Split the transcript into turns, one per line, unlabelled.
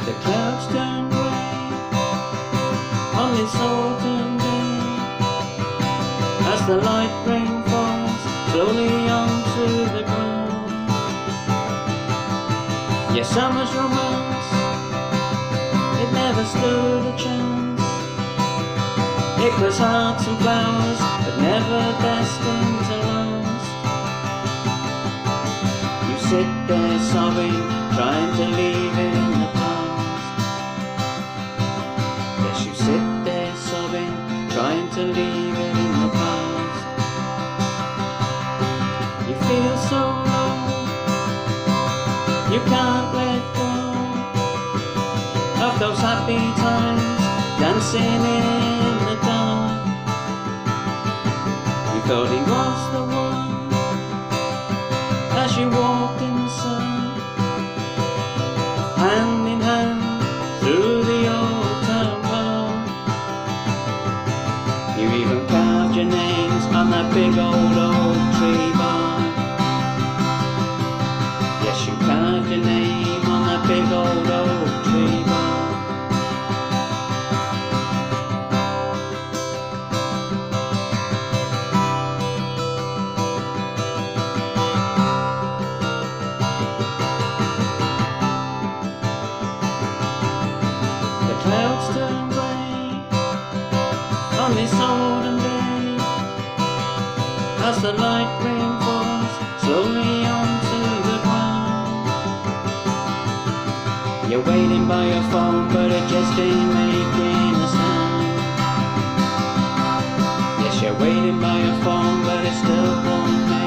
The clouds turn grey on this autumn day as the light rain falls slowly onto the ground. Yeah, summer's romance, it never stood a chance. It was hearts and flowers, but never destined to last. You sit there sobbing, trying to leave in the past. Yes, you sit there sobbing, trying to leave it in the past. You feel so low, you can't let go of those happy times, dancing in the dark. You thought he was the one as you walked in the sun, hand in hand through the old town park. You even carved your names on that big old oak tree bark. Yes, you carved your name on that big old oak tree bark. Clouds turn grey on this autumn day as the light rain falls slowly onto the ground. You're waiting by your phone, but it just ain't making a sound. Yes, you're waiting by your phone, but it still won't make